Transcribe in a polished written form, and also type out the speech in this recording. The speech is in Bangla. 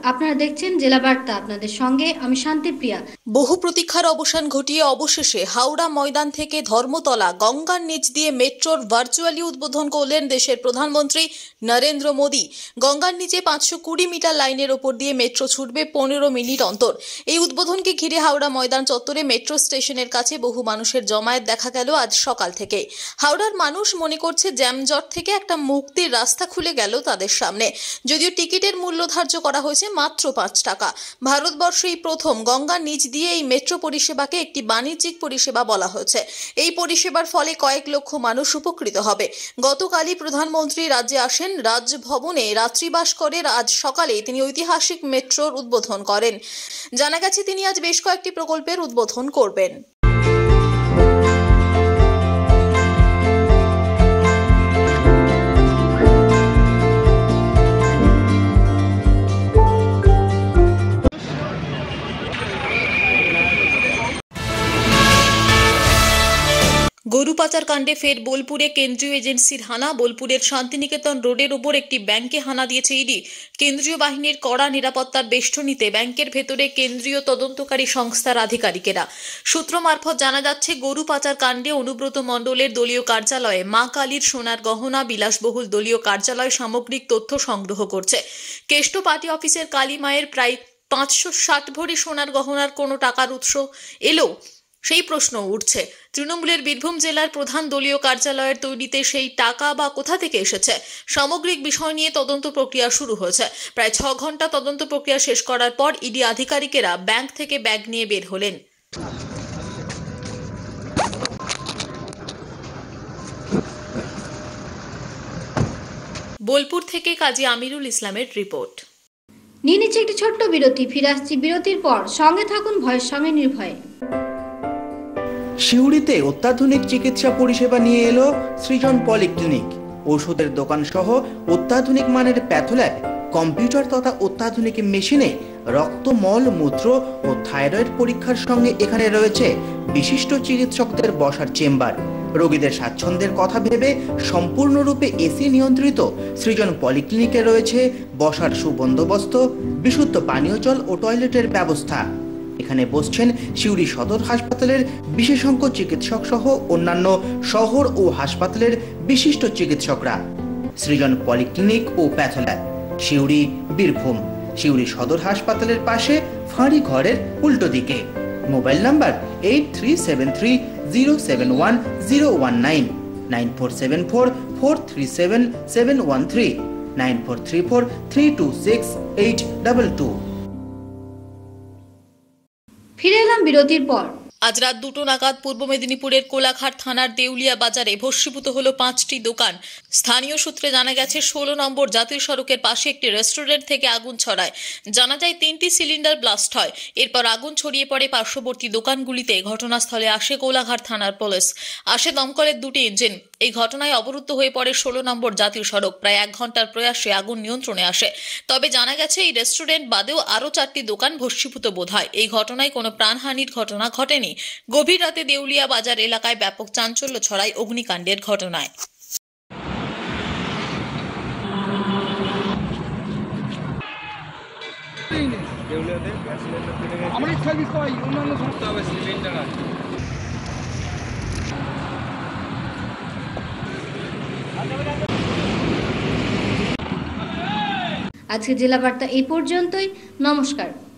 আপনারা দেখছেন জেলা বার্তা। আপনাদের সঙ্গে আমি শান্তিপ্রিয়া। বহু প্রতীক্ষার অবসান ঘটিয়ে অবশেষে হাওড়া ময়দান থেকে ধর্মতলা গঙ্গার নিচ দিয়ে মেট্রোর ভার্চুয়ালি উদ্বোধন করলেন দেশের প্রধানমন্ত্রী নরেন্দ্র মোদী। গঙ্গার নিচে 520 মিটার লাইনের ওপর দিয়ে মেট্রো ছুটবে 15 মিনিট অন্তর। এই উদ্বোধনকে ঘিরে হাওড়া ময়দান চত্বরে মেট্রো স্টেশনের কাছে বহু মানুষের জমায়েত দেখা গেল আজ সকাল থেকে। হাওড়ার মানুষ মনে করছে জ্যামজট থেকে একটা মুক্তির রাস্তা খুলে গেল তাদের সামনে। যদিও টিকিটের মূল্য ধার্য করা হয়েছে মাত্র 5 টাকা। ভারতবর্ষেই প্রথম গঙ্গার নিচ দিয়ে এই মেট্রো পরিষেবাকে একটি বাণিজ্যিক পরিষেবা বলা হয়েছে। এই পরিষেবার ফলে কয়েক লক্ষ মানুষ উপকৃত হবে। গতকালই প্রধানমন্ত্রী রাজ্যে আসেন, রাজভবনে রাত্রিবাস করে আজ সকালে তিনি ঐতিহাসিক মেট্রোর উদ্বোধন করেন। জানা গেছে তিনি আজ বেশ কয়েকটি প্রকল্পের উদ্বোধন করবেন। গরু পাচার কাণ্ডে ফের বোলপুরে কেন্দ্রীয় এজেন্সির হানা। বোলপুরের শান্তিনিকেতন রোডের ওপর একটি ব্যাংকে হানা দিয়েছে ইডি। কেন্দ্রীয় বাহিনীর কড়া নিরাপত্তার বেষ্টনীতে ব্যাংকের ভেতরে কেন্দ্রীয় তদন্তকারী সংস্থার আধিকারিকেরা। সূত্র মারফত জানা যাচ্ছে, গরু পাচার কাণ্ডে অনুব্রত মণ্ডলের দলীয় কার্যালয়ে মা কালীর সোনার গহনা, বিলাসবহুল দলীয় কার্যালয় সামগ্রিক তথ্য সংগ্রহ করছে। কেষ্ট পার্টি অফিসের কালী মায়ের প্রায় 560 ভরি সোনার গহনার কোনো টাকার উৎস এলো, সেই প্রশ্ন উঠছে। তৃণমূলের বীরভূম জেলার প্রধান দলীয় কার্যালয়ের তৈরিতে সেই টাকা বা কোথা থেকে এসেছে, সামগ্রিক বিষয় নিয়ে তদন্ত প্রক্রিয়া শুরু হয়েছে। প্রায় 6 ঘন্টা তদন্ত প্রক্রিয়া শেষ করার পর ইডি আধিকারিকেরা ব্যাংক থেকে ব্যাগ নিয়ে বের হলেন। বোলপুর থেকে কাজী আমিরুল ইসলামের রিপোর্ট। নিয়ে নিচ্ছে একটি ছোট্ট বিরতি। ফিরে আসছি বিরতির পর। সঙ্গে থাকুন ভয়ের সঙ্গে নির্ভয়ে। সিউড়িতে অত্যাধুনিক চিকিৎসা পরিষেবা নিয়ে এলো সৃজন পলিক্লিনিক। ওষুধের দোকান সহ অত্যাধুনিক মানের প্যাথোল্যাব, কম্পিউটার তথা অত্যাধুনিক মেশিনে রক্ত, মল, মূত্র ও থাইরয়েড পরীক্ষার সঙ্গে এখানে রয়েছে বিশিষ্ট চিকিৎসকদের বসার চেম্বার। রোগীদের স্বাচ্ছন্দ্যের কথা ভেবে সম্পূর্ণরূপে এসি নিয়ন্ত্রিত সৃজন পলিক্লিনিকে রয়েছে বসার সুবন্দোবস্ত, বিশুদ্ধ পানীয় জল ও টয়লেটের ব্যবস্থা। এখানে বসছেন সিউড়ি সদর হাসপাতালের বিশেষজ্ঞ চিকিৎসক সহ অন্যান্য শহর ও হাসপাতালের বিশিষ্ট চিকিৎসকরা। সৃজন পলিক্লিনিক ও প্যাথোল্যাব, সিউড়ি, বীরভূম। সিউড়ি সদর হাসপাতালের পাশে ফাঁড়ি ঘরের উল্টো দিকে। Mobile number 8373071019, 9474437713, 9434326822। ফিরে এলাম বিরতির পর। আজ রাত 2টো নাগাদ পূর্ব মেদিনীপুরের কোলাঘাট থানার দেউলিয়া বাজারে ভস্মীভূত হলো 5টি দোকান। স্থানীয় সূত্রে জানা গেছে, 16 নম্বর জাতীয় সড়কের পাশে একটি রেস্টুরেন্ট থেকে আগুন ছড়ায়। জানা যায় 3টি সিলিন্ডার ব্লাস্ট হয়। এরপর আগুন ছড়িয়ে পড়ে পার্শ্ববর্তী দোকানগুলিতে। ঘটনাস্থলে আসে কোলাঘাট থানার পুলিশ, আসে দমকলের 2টি ইঞ্জিন। এই ঘটনায় অবরুদ্ধ হয়ে পড়ে 16 নম্বর জাতীয় সড়ক। প্রায় 1 ঘন্টার প্রয়াসে আগুন নিয়ন্ত্রণে আসে। তবে জানা গেছে, এই রেস্টুরেন্ট বাদেও আরও 4টি দোকান ভস্মীভূত বোধ হয়। এই ঘটনায় কোনো প্রাণহানির ঘটনা ঘটেনি। গভীর রাতে দেউলিয়া বাজার এলাকায় ব্যাপক চাঞ্চল্য ছড়ায় অগ্নিকাণ্ডের ঘটনায়। আজকে জেলা বার্তা এই পর্যন্তই। নমস্কার।